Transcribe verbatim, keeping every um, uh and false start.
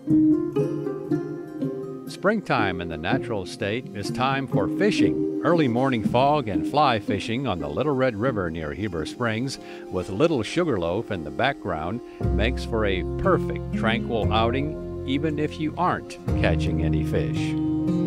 Springtime in the natural state is time for fishing. Early morning fog and fly fishing on the Little Red River near Heber Springs with Little Sugarloaf in the background makes for a perfect tranquil outing even if you aren't catching any fish.